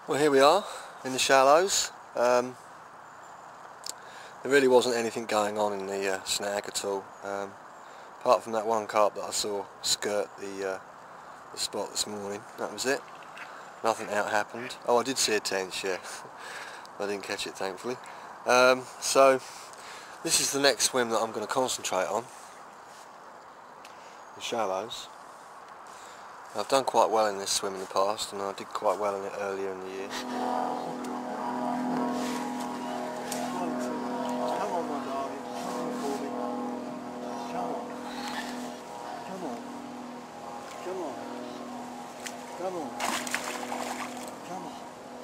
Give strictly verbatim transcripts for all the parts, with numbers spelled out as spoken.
Well, here we are in the shallows. Um, there really wasn't anything going on in the uh, snag at all, um, apart from that one carp that I saw skirt the, uh, the spot this morning. That was it. Nothing out happened. Oh, I did see a tench, yeah. I didn't catch it, thankfully. Um, so this is the next swim that I'm going to concentrate on, the shallows. I've done quite well in this swim in the past, and I did quite well in it earlier in the year. Come on, my darling. Come on for me. Come on. Come on. Come on. Come on. Come on.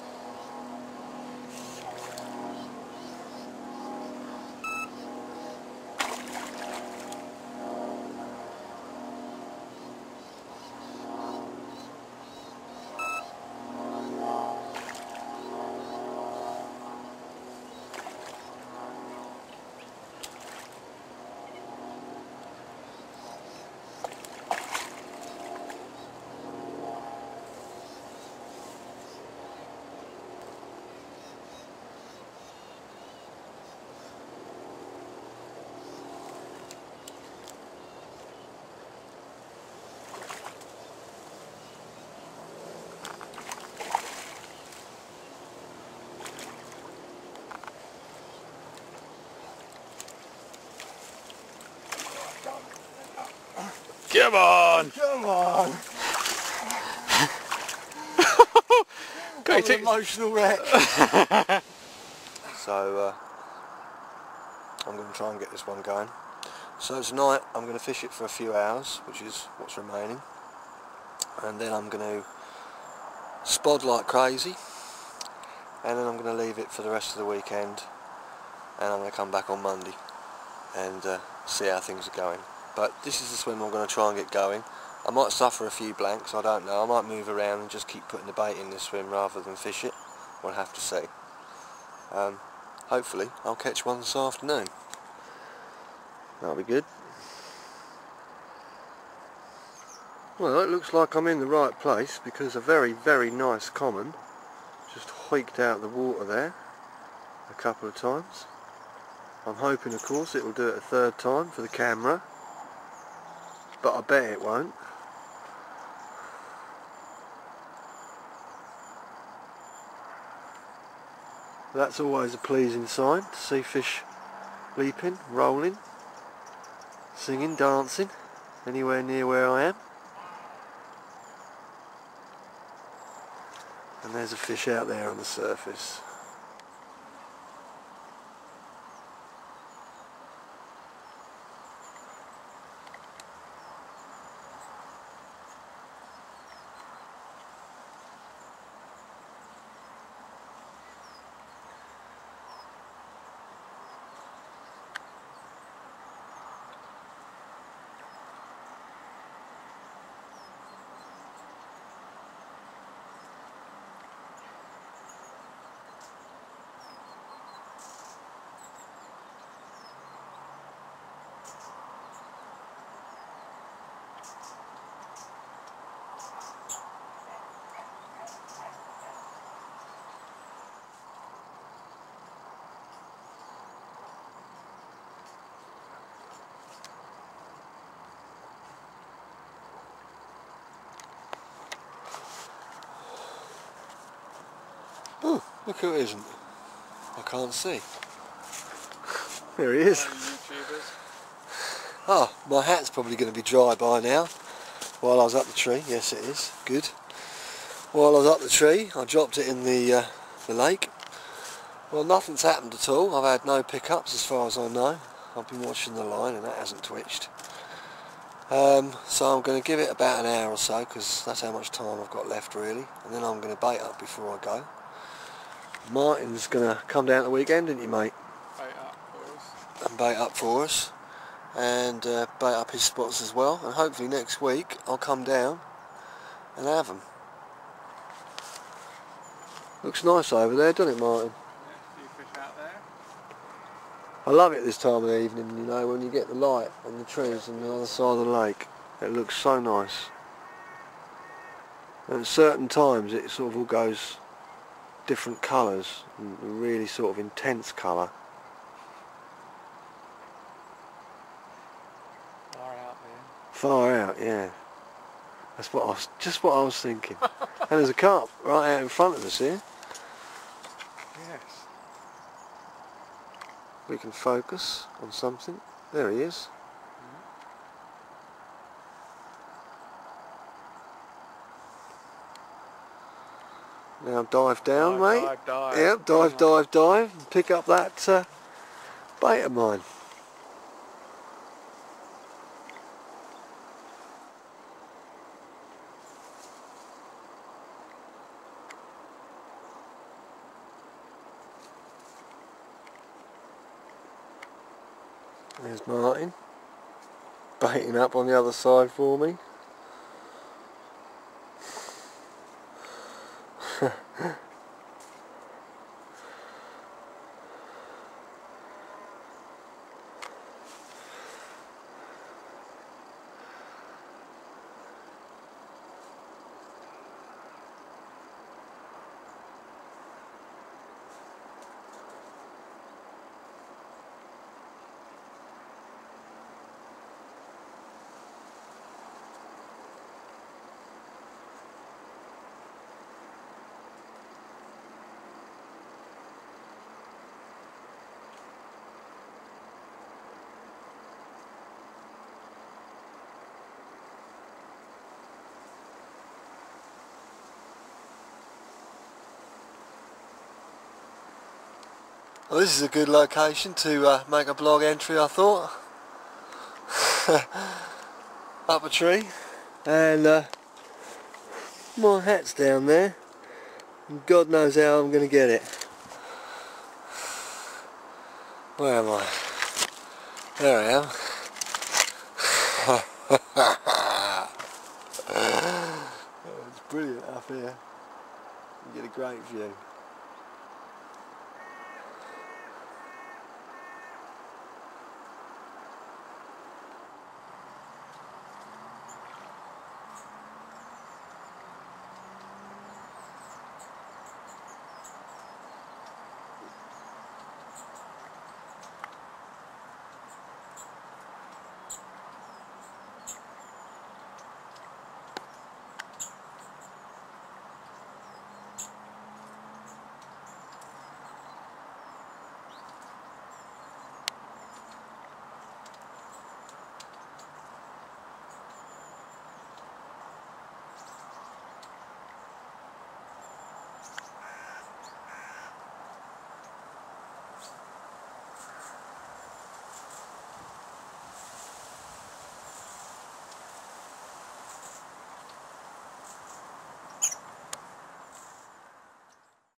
Come on! Come on! Great, I'm an emotional wreck. So uh, I'm going to try and get this one going. So tonight I'm going to fish it for a few hours, which is what's remaining, and then I'm going to spod like crazy, and then I'm going to leave it for the rest of the weekend, and I'm going to come back on Monday and uh, see how things are going. But this is the swim I'm going to try and get going. I might suffer a few blanks, I don't know. I might move around and just keep putting the bait in this swim rather than fish it. We'll have to see. Um, hopefully I'll catch one this afternoon. That'll be good. Well, it looks like I'm in the right place, because a very, very nice common just hoiked out the water there a couple of times. I'm hoping, of course, it will do it a third time for the camera, but I bet it won't. That's always a pleasing sign, to see fish leaping, rolling, singing, dancing, anywhere near where I am. And there's a fish out there on the surface. Oh, look who it isn't. I can't see. There he is. Oh, my hat's probably going to be dry by now. While I was up the tree, yes it is, good. While I was up the tree, I dropped it in the, uh, the lake. Well, nothing's happened at all. I've had no pickups as far as I know. I've been watching the line and that hasn't twitched. Um, so I'm going to give it about an hour or so, because that's how much time I've got left really. And then I'm going to bait up before I go. Martin's going to come down at the weekend, didn't you, mate? Bait up for us. And bait up for us. And uh, bait up his spots as well. And hopefully next week I'll come down and have them. Looks nice over there, doesn't it, Martin? Yeah, a few fish out there. I love it this time of the evening, you know, when you get the light on the trees on the other side of the lake. It looks so nice. And at certain times it sort of all goes different colours, and a really sort of intense colour. Far out there. Far out, yeah. That's what I was, just what I was thinking. And there's a carp right out in front of us here. Yes. We can focus on something. There he is. Now dive down, Dive, mate. dive, dive. Yep, dive, dive, dive, and pick up that uh, bait of mine. There's Martin, baiting up on the other side for me. Well, this is a good location to uh, make a blog entry, I thought. Up a tree, and uh, my hat's down there, and God knows how I'm going to get it. Where am I? There I am. It's brilliant up here. You get a great view.